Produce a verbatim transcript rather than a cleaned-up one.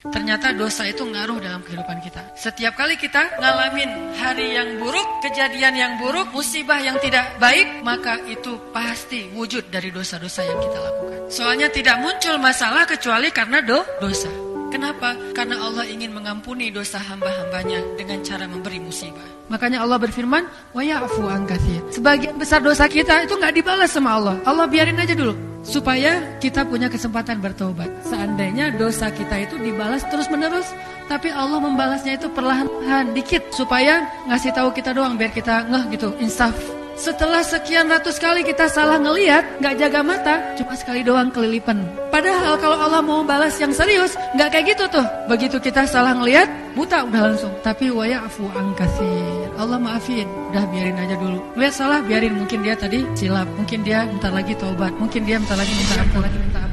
Ternyata dosa itu ngaruh dalam kehidupan kita. Setiap kali kita ngalamin hari yang buruk, kejadian yang buruk, musibah yang tidak baik, maka itu pasti wujud dari dosa-dosa yang kita lakukan. Soalnya tidak muncul masalah kecuali karena do dosa. Kenapa? Karena Allah ingin mengampuni dosa hamba-hambanya dengan cara memberi musibah. Makanya Allah berfirman, wa ya'fu an katsir. Sebagian besar dosa kita itu nggak dibalas sama Allah. Allah biarin aja dulu supaya kita punya kesempatan bertobat. Seandainya dosa kita itu dibalas terus-menerus, tapi Allah membalasnya itu perlahan-lahan dikit supaya ngasih tahu kita doang biar kita ngeh gitu, insaf. Setelah sekian ratus kali kita salah ngelihat, gak jaga mata, cuma sekali doang kelilipan. Padahal kalau Allah mau balas yang serius, gak kayak gitu tuh. Begitu kita salah ngelihat, buta udah langsung. Tapi wa ya'fu an katsir. Allah maafin, udah biarin aja dulu. Lihat salah, biarin. Mungkin dia tadi silap, mungkin dia bentar lagi taubat, mungkin dia bentar lagi minta ampun, lagi minta ampun.